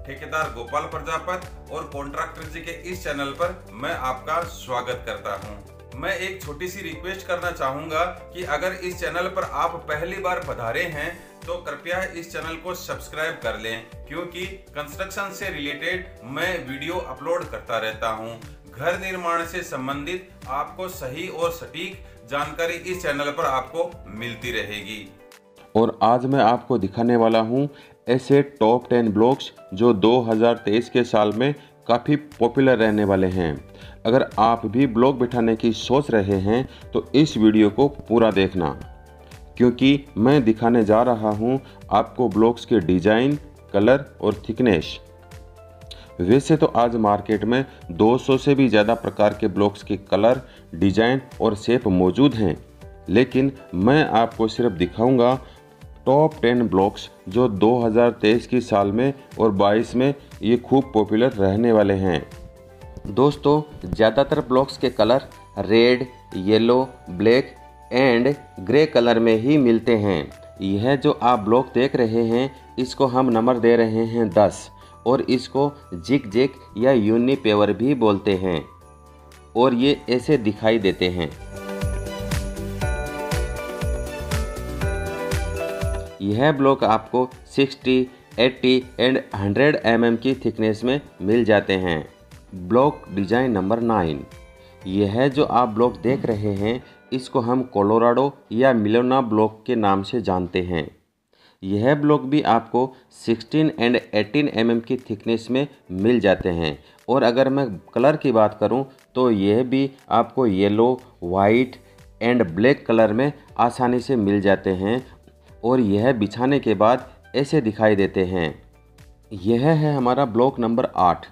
ठेकेदार गोपाल प्रजापति और कॉन्ट्रैक्टर जी के इस चैनल पर मैं आपका स्वागत करता हूं। मैं एक छोटी सी रिक्वेस्ट करना चाहूंगा कि अगर इस चैनल पर आप पहली बार पधारे हैं तो कृपया इस चैनल को सब्सक्राइब कर लें, क्योंकि कंस्ट्रक्शन से रिलेटेड मैं वीडियो अपलोड करता रहता हूं। घर निर्माण से संबंधित आपको सही और सटीक जानकारी इस चैनल पर आपको मिलती रहेगी। और आज मैं आपको दिखाने वाला हूं ऐसे टॉप 10 ब्लॉग्स जो 2023 के साल में काफ़ी पॉपुलर रहने वाले हैं। अगर आप भी ब्लॉग बिठाने की सोच रहे हैं तो इस वीडियो को पूरा देखना, क्योंकि मैं दिखाने जा रहा हूं आपको ब्लॉग्स के डिज़ाइन, कलर और थिकनेस। वैसे तो आज मार्केट में 200 से भी ज़्यादा प्रकार के ब्लॉग्स के कलर, डिज़ाइन और शेप मौजूद हैं, लेकिन मैं आपको सिर्फ दिखाऊंगा टॉप 10 ब्लॉग्स जो 2023 की साल में और 22 में ये खूब पॉपुलर रहने वाले हैं। दोस्तों, ज़्यादातर ब्लॉग्स के colour red, yellow, black and grey colour में ही मिलते हैं। यह जो आप ब्लॉग देख रहे हैं इसको हम नंबर दे रहे हैं 10 और इसको जिग जिग या यूनिपेवर भी बोलते हैं और ये ऐसे दिखाई देते हैं। यह ब्लॉक आपको 60, 80 एंड 100 mm की थिकनेस में मिल जाते हैं। Block design number 9। यह जो आप ब्लॉक देख रहे हैं इसको हम कोलोराडो या मिलोना ब्लॉक के नाम से जानते हैं। यह ब्लॉक भी आपको 16 एंड 18 mm की थिकनेस में मिल जाते हैं। और अगर मैं कलर की बात करूं तो यह भी आपको yellow, white and black colour में आसानी से मिल जाते हैं और यह बिछाने के बाद ऐसे दिखाई देते हैं। यह है हमारा ब्लॉक नंबर 8।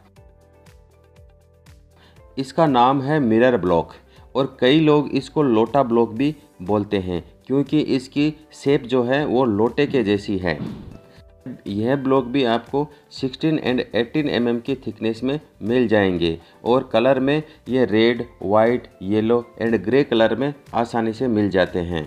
इसका नाम है मिरर ब्लॉक और कई लोग इसको लोटा ब्लॉक भी बोलते हैं, क्योंकि इसकी शेप जो है वो लोटे के जैसी है। यह ब्लॉक भी आपको 16 एंड 18 mm की थिकनेस में मिल जाएंगे और कलर में ये red, white, yellow and grey colour में आसानी से मिल जाते हैं।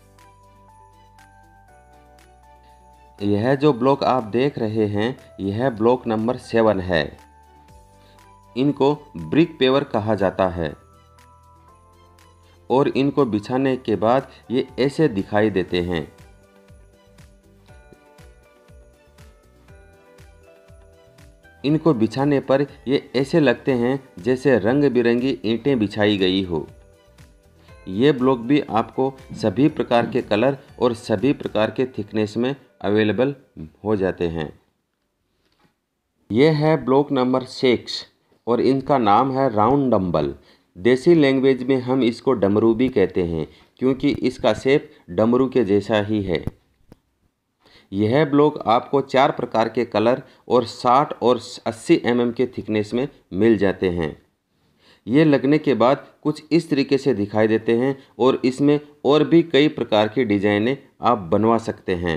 यह जो ब्लॉक आप देख रहे हैं यह ब्लॉक नंबर 7 है। इनको ब्रिक पेवर कहा जाता है और इनको बिछाने के बाद ये ऐसे दिखाई देते हैं। इनको बिछाने पर ये ऐसे लगते हैं जैसे रंग बिरंगी ईंटें बिछाई गई हो। ये ब्लॉक भी आपको सभी प्रकार के कलर और सभी प्रकार के थिकनेस में अवेलेबल हो जाते हैं। ये है ब्लॉक नंबर 6 और इनका नाम है राउंड डम्बल। देसी लैंग्वेज में हम इसको डमरू भी कहते हैं, क्योंकि इसका शेप डमरू के जैसा ही है। यह ब्लॉक आपको 4 प्रकार के कलर और 60 और 80 mm के थिकनेस में मिल जाते हैं। ये लगने के बाद कुछ इस तरीके से दिखाई देते हैं और इसमें और भी कई प्रकार की डिज़ाइनें आप बनवा सकते हैं।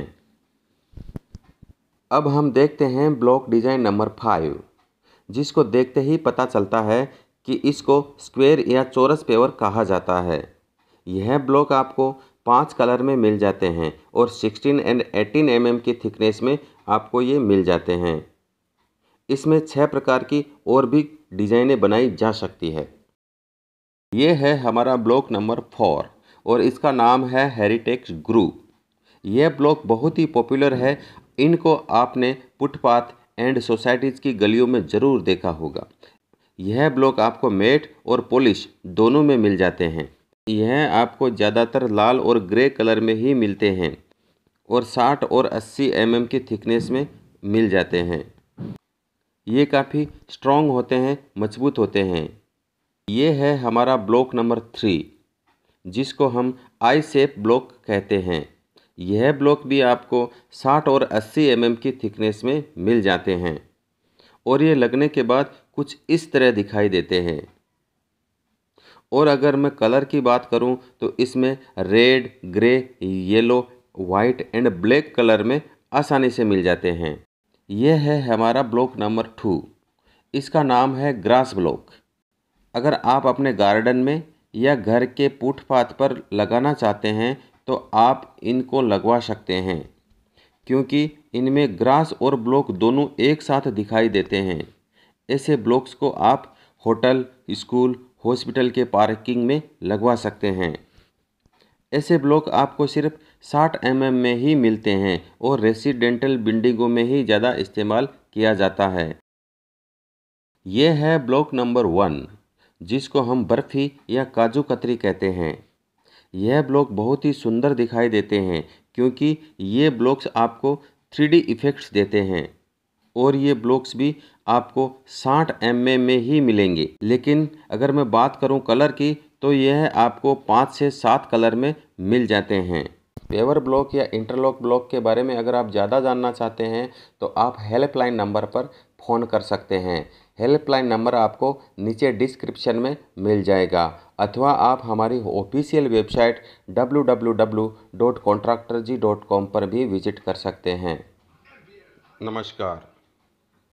अब हम देखते हैं ब्लॉक डिज़ाइन नंबर 5, जिसको देखते ही पता चलता है कि इसको स्क्वायर या चौरस पेवर कहा जाता है। यह ब्लॉक आपको 5 कलर में मिल जाते हैं और 16 एंड 18 mm की थिकनेस में आपको ये मिल जाते हैं। इसमें 6 प्रकार की और भी डिज़ाइनें बनाई जा सकती है। ये है हमारा ब्लॉक नंबर 4 और इसका नाम है हेरिटेक्स ग्रू। यह ब्लॉक बहुत ही पॉपुलर है। इनको आपने फुटपाथ एंड सोसाइटीज़ की गलियों में ज़रूर देखा होगा। यह ब्लॉक आपको मैट और पॉलिश दोनों में मिल जाते हैं। यह आपको ज़्यादातर लाल और ग्रे कलर में ही मिलते हैं और 60 और 80 mm की थिकनेस में मिल जाते हैं। ये काफ़ी स्ट्रॉन्ग होते हैं, मजबूत होते हैं। ये है हमारा ब्लॉक नंबर 3, जिसको हम आई शेप ब्लॉक कहते हैं। यह ब्लॉक भी आपको 60 और 80 mm की थिकनेस में मिल जाते हैं और ये लगने के बाद कुछ इस तरह दिखाई देते हैं। और अगर मैं कलर की बात करूं तो इसमें red, grey, yellow, white and black colour में आसानी से मिल जाते हैं। यह है हमारा ब्लॉक नंबर 2। इसका नाम है ग्रास ब्लॉक। अगर आप अपने गार्डन में या घर के फुटपाथ पर लगाना चाहते हैं तो आप इनको लगवा सकते हैं, क्योंकि इनमें ग्रास और ब्लॉक दोनों एक साथ दिखाई देते हैं। ऐसे ब्लॉक्स को आप होटल, स्कूल, हॉस्पिटल के पार्किंग में लगवा सकते हैं। ऐसे ब्लॉक आपको सिर्फ 60 mm में ही मिलते हैं और रेसिडेंटल बिल्डिंगों में ही ज़्यादा इस्तेमाल किया जाता है। ये है ब्लॉक नंबर 1, जिसको हम बर्फ़ी या काजू कतरी कहते हैं। यह ब्लॉक बहुत ही सुंदर दिखाई देते हैं क्योंकि ये ब्लॉक्स आपको 3D इफ़ेक्ट्स देते हैं और ये ब्लॉक्स भी आपको 60 mm में ही मिलेंगे। लेकिन अगर मैं बात करूं कलर की तो यह आपको 5 से 7 कलर में मिल जाते हैं। पेवर ब्लॉक या इंटरलॉक ब्लॉक के बारे में अगर आप ज़्यादा जानना चाहते हैं तो आप हेल्पलाइन नंबर पर फ़ोन कर सकते हैं। हेल्पलाइन नंबर आपको नीचे डिस्क्रिप्शन में मिल जाएगा, अथवा आप हमारी ऑफिशियल वेबसाइट www.contractorji.com पर भी विजिट कर सकते हैं। नमस्कार।